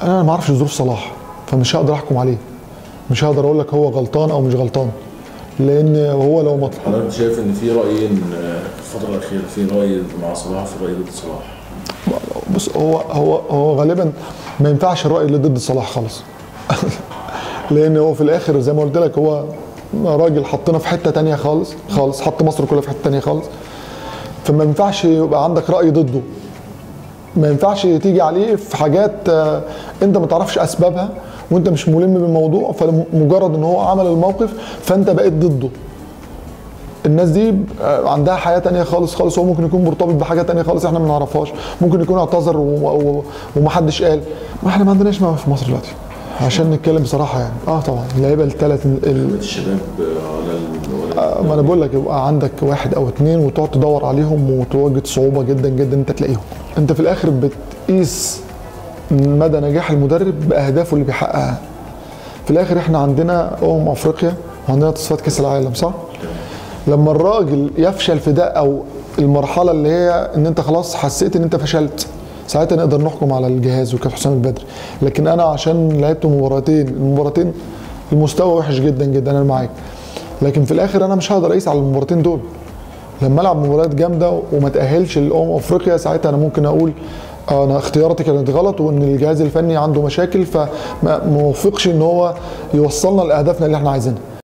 انا ما اعرفش ظروف صلاح، فمش هقدر احكم عليه، مش هقدر اقول لك هو غلطان او مش غلطان، لان هو لو مطلوب. حضرتك شايف ان في رايين في الفتره الاخيره، في راي مع صلاح وفي راي ضد صلاح؟ بص، هو غالبا ما ينفعش الراي اللي ضد صلاح خالص. لان هو في الاخر زي ما قلت لك هو راجل حطنا في حته تانية خالص خالص، حط مصر كلها في حته تانية خالص، فما ينفعش يبقى عندك راي ضده، ما ينفعش تيجي عليه في حاجات انت ما تعرفش اسبابها وانت مش ملم بالموضوع، فمجرد ان هو عمل الموقف فانت بقيت ضده. الناس دي عندها حياه تانية خالص خالص، هو ممكن يكون مرتبط بحاجه تانية خالص احنا ما نعرفهاش، ممكن يكون اعتذر ومحدش قال. ما احنا ما عندناش موقف في مصر دلوقتي عشان نتكلم بصراحه يعني. طبعا اللعيبه الثلاث الشباب ولا ما انا بقول لك يبقى عندك واحد او اتنين وتقعد تدور عليهم وتواجد صعوبه جدا جدا انت تلاقيهم. انت في الاخر بتقيس مدى نجاح المدرب باهدافه اللي بيحققها. في الاخر احنا عندنا افريقيا وعندنا تصفيات كاس العالم، صح؟ لما الراجل يفشل في ده او المرحله اللي هي ان انت خلاص حسيت ان انت فشلت، ساعتها نقدر نحكم على الجهاز وكابتن حسام البدري. لكن انا عشان لعبت المباراتين المستوى وحش جدا جدا، انا معاك، لكن في الاخر انا مش هقدر اقيس على المباراتين دول. لما العب مباريات جامده وما تاهلش افريقيا، ساعتها انا ممكن اقول انا اختياراتي كانت غلط وان الجهاز الفني عنده مشاكل فما وفقش ان هو يوصلنا لاهدافنا اللي احنا عايزينها.